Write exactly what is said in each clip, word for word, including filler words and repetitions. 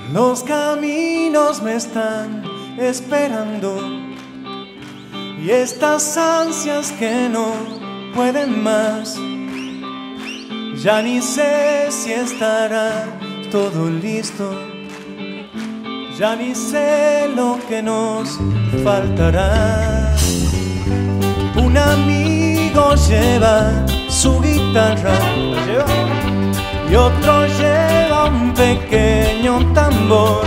Los caminos me están esperando y estas ansias que no pueden más. Ya ni sé si estará todo listo, ya ni sé lo que nos faltará. Un amigo lleva su guitarra, ¿la lleva? Y otro lleva un pequeño tambor.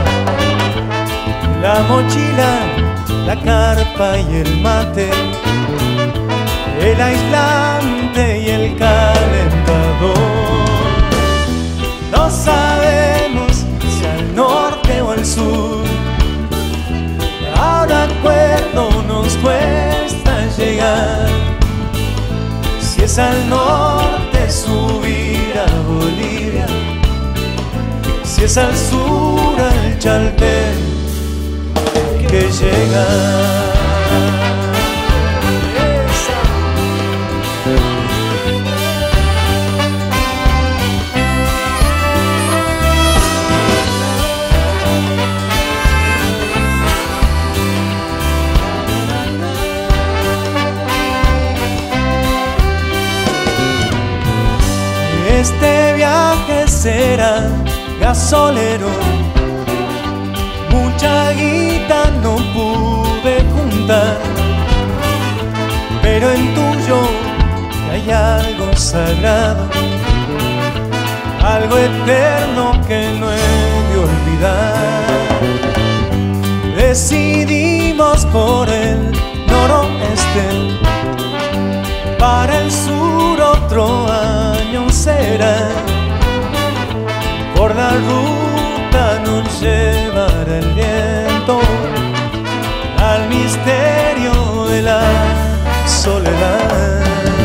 La mochila, la carpa y el mate, el aislante y el calentador. No sabemos si al norte o al sur, ahora acuerdo nos cuesta llegar. Si es al norte subir a Bolivia, si es al sur al Chaltén que llega. Este viaje será gasolero, mucha guita no pude juntar, pero en tuyo hay algo sagrado, algo eterno que no he de olvidar. Decidimos por el noroeste, para el sur otro año será. Por la ruta nos llevará el viento al misterio de la soledad.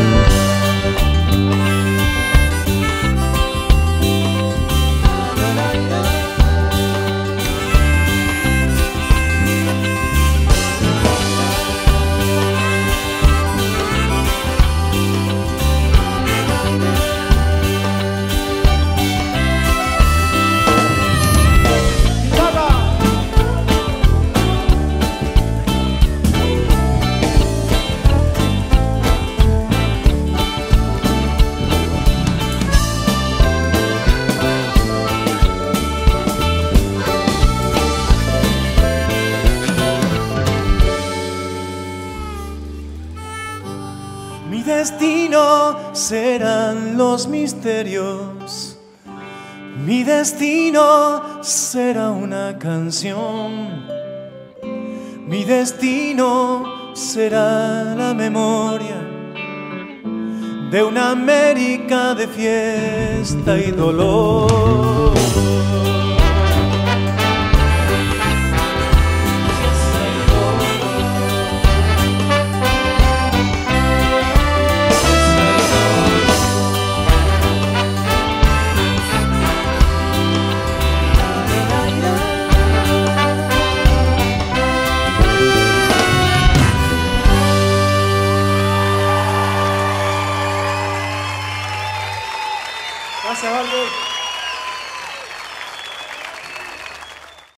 Mi destino serán los misterios, mi destino será una canción, mi destino será la memoria de una América de fiesta y dolor.